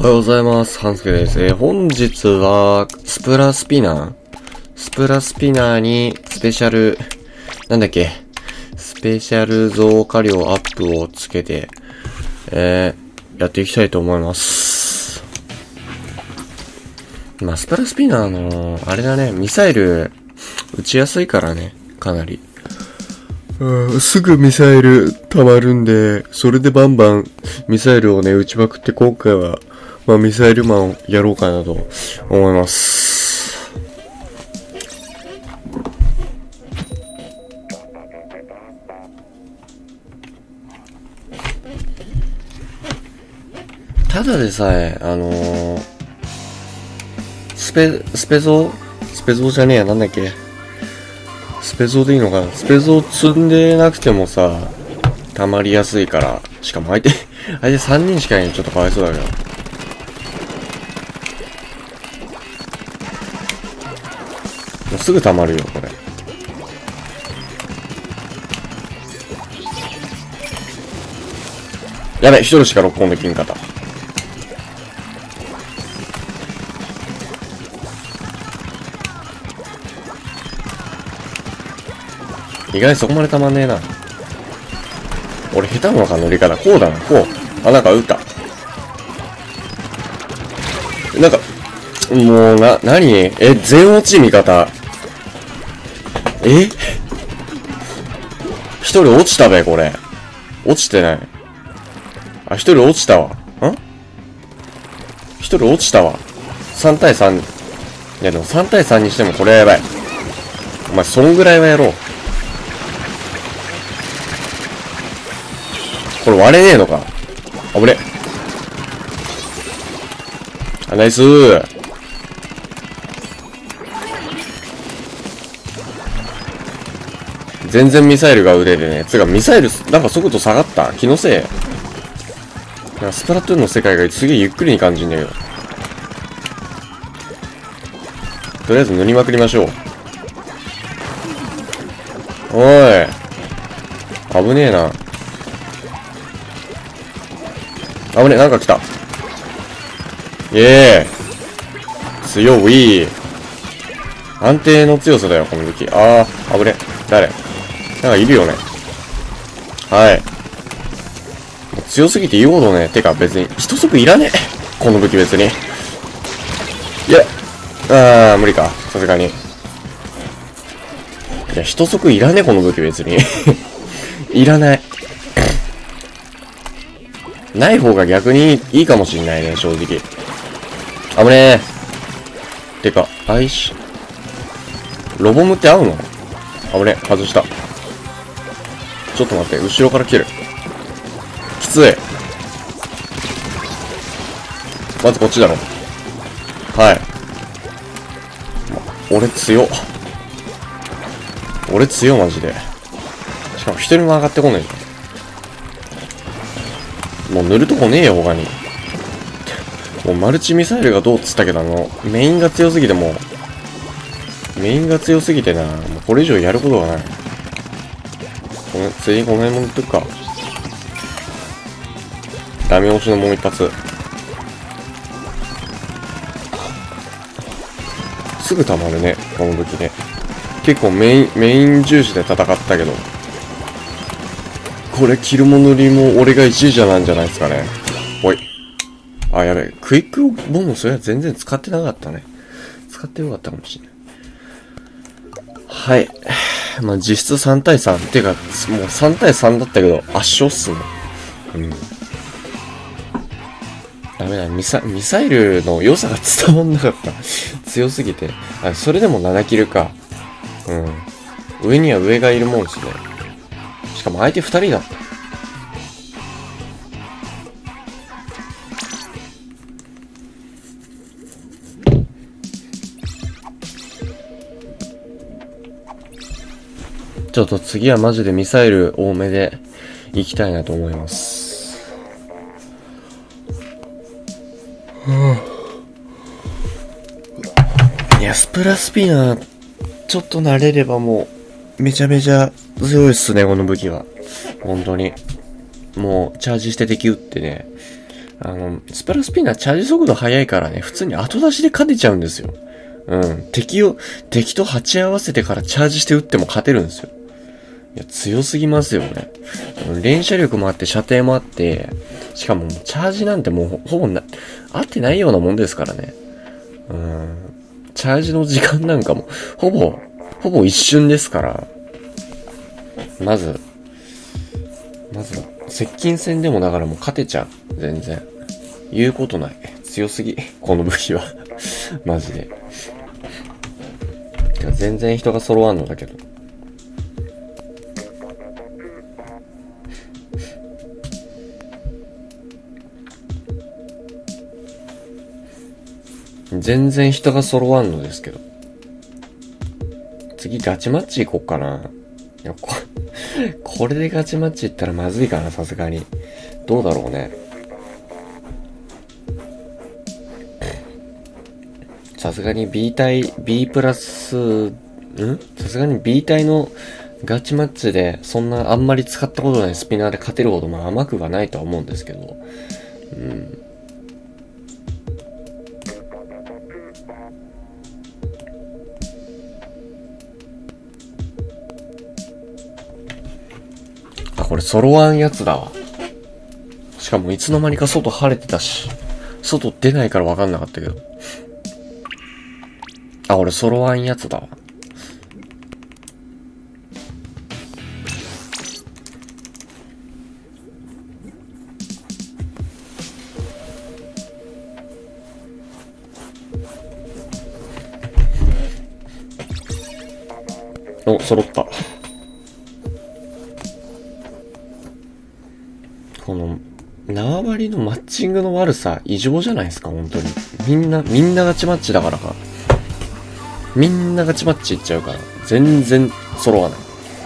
おはようございます。半助です。本日は、スプラスピナーに、スペシャル増加量アップをつけて、やっていきたいと思います。まあ、スプラスピナーの、あれだね、ミサイル、撃ちやすいからね、かなり。すぐミサイル溜まるんで、それでバンバンミサイルをね、撃ちまくって今回は、まあミサイルマンをやろうかなと思います。ただでさえ、スペゾーじゃねえや、なんだっけ。スペゾーでいいのかな。スペゾー積んでなくてもさ、溜まりやすいから。しかも相手3人しかいない。ちょっとかわいそうだけど。もうすぐ溜まるよ、これ。やべ、一人しかロックオンできんかった。意外にそこまでたまんねえな。俺下手なのか乗り方。こうだな、こう。あ、なんか撃った。なんか、もう何全落ち味方。一人落ちたべ、これ。落ちてない。あ、一人落ちたわ。一人落ちたわ。3対3。いやでも3対3にしてもこれはやばい。お前、そんぐらいはやろう。これ割れねえのか。あぶね。あ、ナイスー。全然ミサイルが撃ててね。つうかミサイル、なんか速度下がった。気のせい。なんかスプラトゥーンの世界がすげえゆっくりに感じんだけど。とりあえず塗りまくりましょう。おい。危ねえな。あぶね、なんか来た。強い。安定の強さだよ、この武器。あぶね。誰なんかいるよね。はい。強すぎて言うほどね。てか別に、一足いらねえ。この武器別に。いや、無理か。さすがに。いや、一足いらねえ、この武器別に。いらない。ない方が逆にいいかもしんないね、正直。あぶねー。てか、ロボムって合うの？あぶね、外した。ちょっと待って、後ろから来てる。きつい。まずこっちだろ。はい。俺強、マジで。しかも一人も上がってこねえじゃん。もう塗るとこねえよ、他に。もうマルチミサイルがどうっつったけど、メインが強すぎてな、もうこれ以上やることがない。次この辺も塗っとくか。ダメ押しのもう一発。すぐ溜まるね、この武器ね。結構メイン重視で戦ったけど。これ、キルも塗りも俺が一時なんじゃないですかね。おい。あ、やべえ。クイックボムそれは全然使ってなかったね。使ってよかったかもしれない。はい。まあ、実質3対3。てか、もう3対3だったけど、圧勝っすね。ダメだ。ミサイルの良さが伝わんなかった。強すぎて。それでも7キルか。上には上がいるもんですね。しかも相手2人だった。ちょっと次はマジでミサイル多めで行きたいなと思います。いや、スプラスピナー、ちょっと慣れればもう、めちゃめちゃ強いっすね、この武器は。本当に。もう、チャージして敵撃ってね、 スプラスピナーチャージ速度速いからね、普通に後出しで勝てちゃうんですよ。うん。敵と鉢合わせてからチャージして撃っても勝てるんですよ。いや、強すぎますよね。連射力もあって、射程もあって、しかもチャージなんてもうほぼ合ってないようなもんですからね。チャージの時間なんかも、ほぼ一瞬ですから。まず接近戦でもだからもう勝てちゃう。全然。言うことない。強すぎ。この武器は。マジで。全然人が揃わんのだけど。全然人が揃わんのですけど。次ガチマッチ行こっかな。いや、これでガチマッチ行ったらまずいかな、さすがに。どうだろうね。さすがに B プラス、さすがに B 隊のガチマッチで、そんなあんまり使ったことないスピナーで勝てるほど甘くはないとは思うんですけど。これ揃わんやつだわ。しかもいつの間にか外晴れてたし、外出ないから分かんなかったけど。俺揃わんやつだわ。揃った。この縄張りのマッチングの悪さ異常じゃないですか、本当に。みんなガチマッチだからか。みんなガチマッチいっちゃうから、全然揃わない。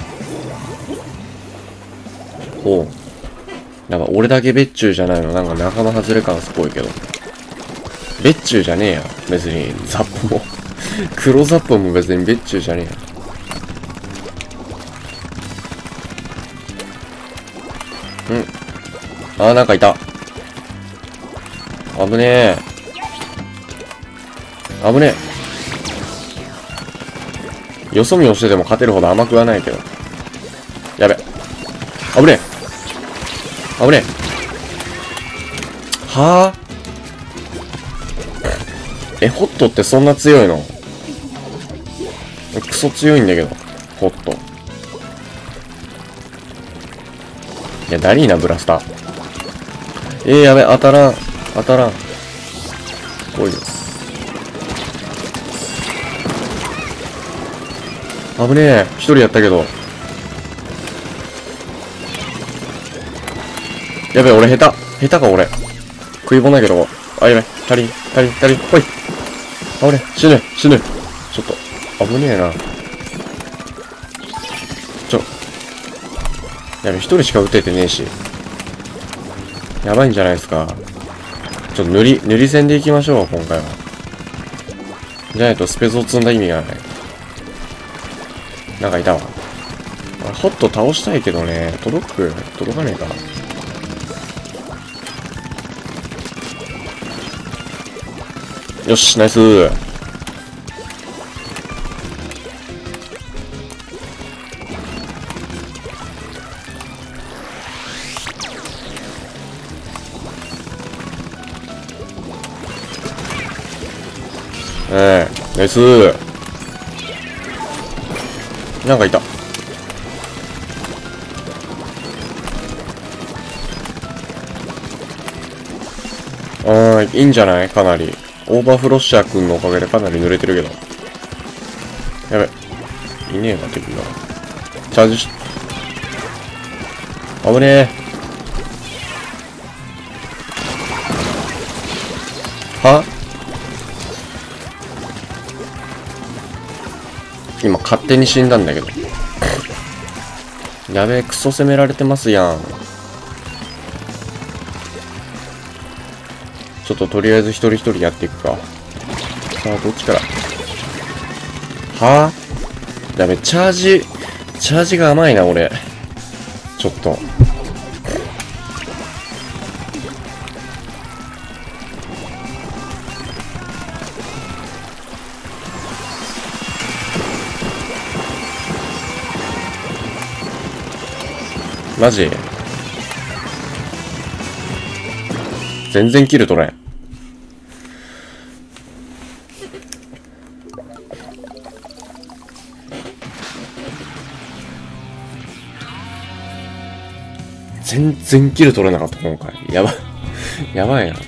なんか俺だけ別注じゃないの、なんか仲間外れ感すごいけど。別注じゃねえや。別に、ザッポも。黒ザッポも別に別注じゃねえや。なんかいた。危ねえ。危ねえ。よそ見をしてても勝てるほど甘くはないけど。やべ。危ねえ。危ねえ。はぁ？ホットってそんな強いの？クソ強いんだけど。ホット。いや、ダリーナブラスター。やべ、当たらん。おい。危ねえ。一人やったけど。やべ、俺下手か俺。食いぼんないけど。やべ、足りん。ほい。俺、死ぬ。ちょっと、危ねえな。やべ、一人しか撃ててねえし。やばいんじゃないですか。ちょっと塗り線で行きましょう、今回は。じゃないとスペゾを積んだ意味がない。なんかいたわ。ホット倒したいけどね、届かねえか。よし、ナイスー。ナイスー。なんかいた。いいんじゃない？かなり。オーバーフロッシャー君のおかげでかなり濡れてるけど。やべ。いねえな、敵が。チャージし、危ねえ。は？今勝手に死んだんだけど。やべえ、クソ攻められてますやん。ちょっととりあえず一人一人やっていくか。さあ、どっちから。はぁ？やべ、チャージが甘いな、俺。ちょっと。 マジ全然キル取れん。全然キル取れなかった、今回。やばい。やばいな。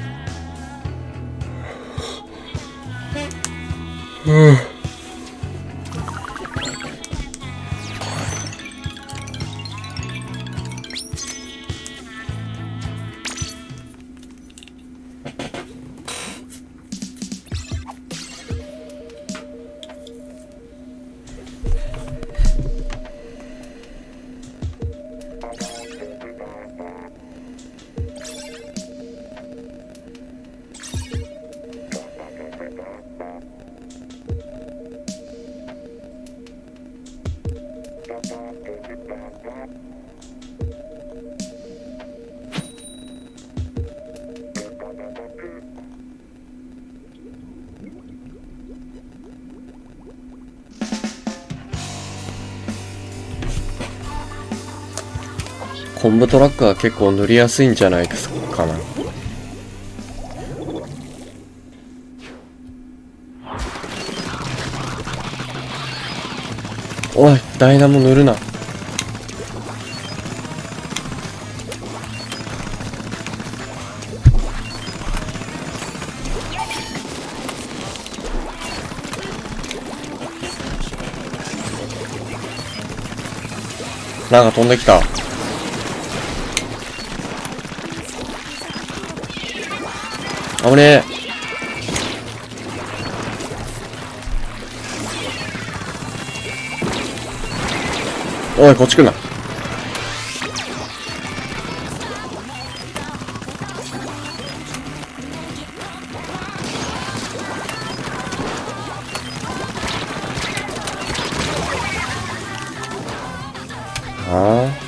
昆布トラックは結構塗りやすいんじゃないですかな。おい、ダイナモ塗るな。なんか飛んできた。危ねえ。おい、こっち来んな。ああ。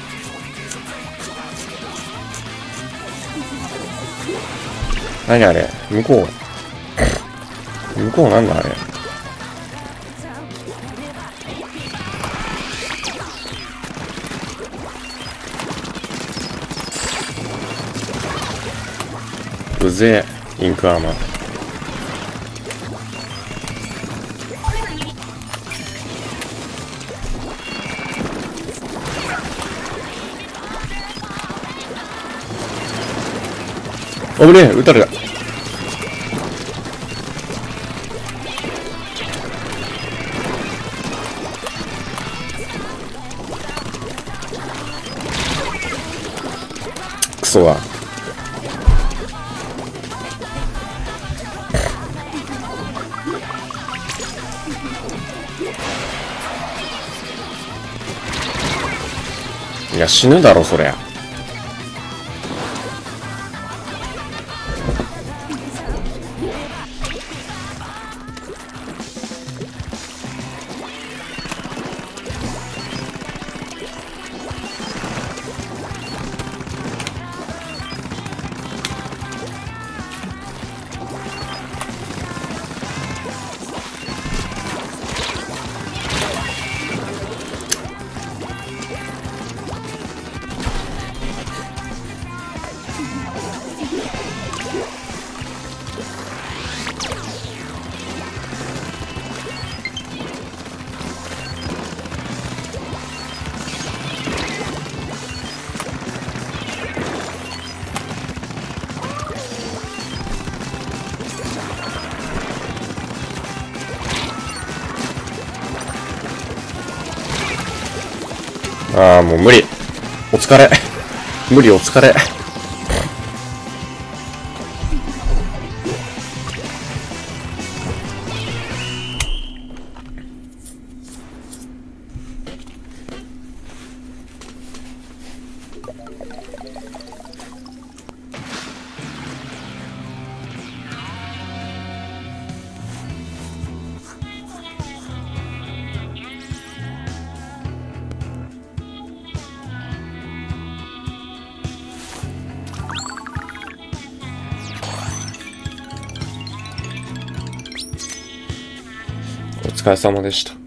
何あれ、向こう。向こうなんだあれ。うぜえ、インクアーマー。危ねえ、撃たれた。クソだ。いや、死ぬだろそりゃ。ああ、もう無理。お疲れ。無理、お疲れ。お疲れ様でした。